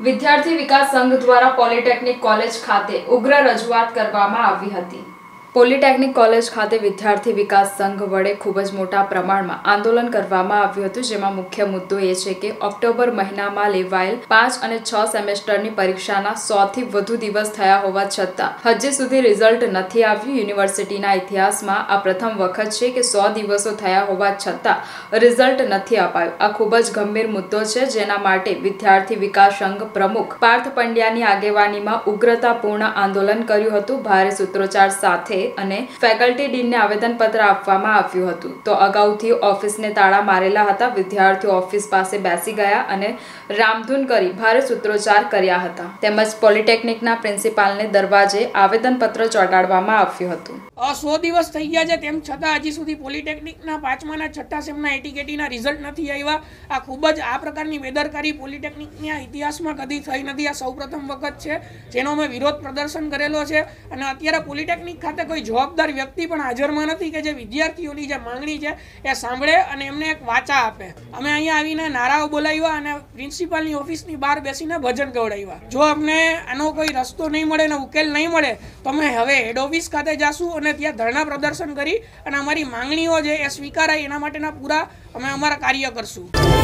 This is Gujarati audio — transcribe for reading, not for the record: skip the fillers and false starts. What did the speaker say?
વિદ્યાર્થી વિકાસ સંઘ દ્વારા પોલિટેકનિક કોલેજ ખાતે ઉગ્ર રજૂઆત કરવામાં આવી હતી। પોલિટેકનિક કોલેજ ખાતે વિદ્યાર્થી વિકાસ સંઘ વડે ખૂબ જ મોટા પ્રમાણમાં આંદોલન કરવામાં આવ્યું હતું, જેમાં મુખ્ય મુદ્દો એ છે કે ઓક્ટોબર મહિનામાં લેવાયેલ 5 અને 6 સેમેસ્ટરની પરીક્ષાના 100થી વધુ દિવસ થયા હોવા છતાં હજી સુધી રિઝલ્ટ નથી આવ્યું। યુનિવર્સિટીના ઇતિહાસમાં આ પ્રથમ વખત છે કે 100 દિવસો થયા હોવા છતાં રિઝલ્ટ નથી અપાયું। આ ખૂબ જ ગંભીર મુદ્દો છે, જેના માટે વિદ્યાર્થી વિકાસ સંઘ પ્રમુખ પાર્થ પંડ્યાની આગેવાનીમાં ઉગ્રતાપૂર્ણ આંદોલન કર્યું હતું। ભારે સૂત્રોચ્ચાર સાથે અને ફેકલ્ટી ડીનને આવેદનપત્ર આપવામાં આવ્યું હતું। તો અગાઉથી ઓફિસને તાળા મારેલા હતા। વિદ્યાર્થીઓ ઓફિસ પાસે બેસી ગયા અને રામધૂન કરી ભારે સૂત્રોચ્ચાર કર્યા હતા, તેમજ પોલિટેકનિકના પ્રિન્સિપાલને દરવાજે આવેદનપત્ર ચોંટાડવામાં આવ્યું હતું। 100 દિવસ થઈ ગયા છે, તેમ છતાં હજી સુધી પોલિટેકનિકના 5મા અને 6ઠ્ઠા સેમના એટીકેટીના રિઝલ્ટ નથી આવ્યા। આ ખૂબ જ આ પ્રકારની બેદરકારી પોલિટેકનિકના ઇતિહાસમાં કદી થઈ નથી। આ સૌપ્રથમ વખત છે જેનો અમે વિરોધ પ્રદર્શન કરેલો છે અને અત્યારે પોલિટેકનિક ખાતે કોઈ જવાબદાર વ્યક્તિ પણ હાજરમાં નથી કે જે વિદ્યાર્થીઓની જે માંગણી છે એ સાંભળે અને એમને એક વાચા આપે। અમે અહીંયા આવીને નારાઓ બોલાવ્યા અને પ્રિન્સિપાલની ઓફિસની બહાર બેસીને ભજન ગવડાવ્યા। જો અમને આનો કોઈ રસ્તો નહીં મળે ને ઉકેલ નહીં મળે તો અમે હવે હેડ ઓફિસ ખાતે જાશું અને ત્યાં ધરણા પ્રદર્શન કરી અને અમારી માંગણીઓ છે એ સ્વીકારાય એના માટેના પૂરા અમે અમારા કાર્ય કરશું।